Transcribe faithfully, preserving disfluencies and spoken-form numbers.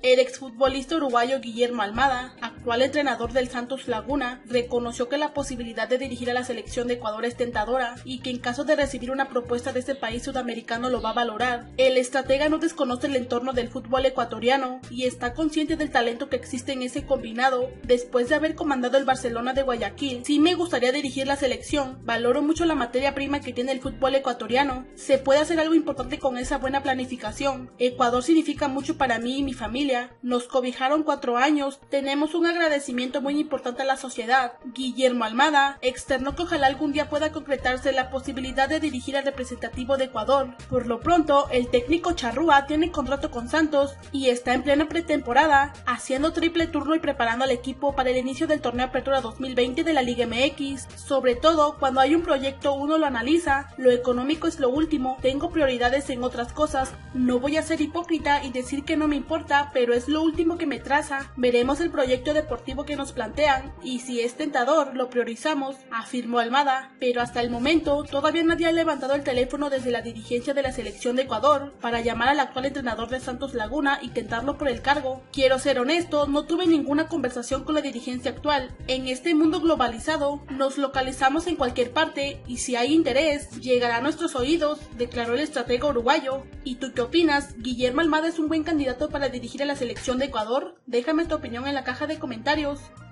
El exfutbolista uruguayo Guillermo Almada, actual entrenador del Santos Laguna, reconoció que la posibilidad de dirigir a la selección de Ecuador es tentadora y que en caso de recibir una propuesta de este país sudamericano lo va a valorar. El estratega no desconoce el entorno del fútbol ecuatoriano y está consciente del talento que existe en ese combinado. Después de haber comandado el Barcelona de Guayaquil, sí me gustaría dirigir la selección. Valoro mucho la materia prima que tiene el fútbol ecuatoriano. Se puede hacer algo importante con esa buena planificación. Ecuador significa mucho para mí y mi familia. Nos cobijaron cuatro años. Tenemos un agradecimiento muy importante a la sociedad. Guillermo Almada externó que ojalá algún día pueda concretarse la posibilidad de dirigir al representativo de Ecuador. Por lo pronto, el técnico Charrúa tiene contrato con Santos y está en plena pretemporada, haciendo triple turno y preparando al equipo para el inicio del torneo Apertura dos mil veinte de la Liga M X. Sobre todo, cuando hay un proyecto uno lo analiza, lo económico es lo último, tengo prioridades en otras cosas, no voy a ser hipócrita y decir que no me importa, pero es lo último que me traza. Veremos el proyecto deportivo que nos plantean y si es tentador lo priorizamos, afirmó Almada, pero hasta el momento todavía nadie ha levantado el teléfono desde la dirigencia de la selección de Ecuador para llamar al actual entrenador de Santos Laguna y tentarlo por el cargo. Quiero ser honesto, no tuve ninguna conversación con la dirigencia actual. En este mundo globalizado nos localizamos en cualquier parte y si hay interés llegará a nuestros oídos, declaró el estratega uruguayo. ¿Y tú qué opinas? ¿Guillermo Almada es un buen candidato para dirigir a la selección de Ecuador? Déjame tu opinión en la caja de comentarios.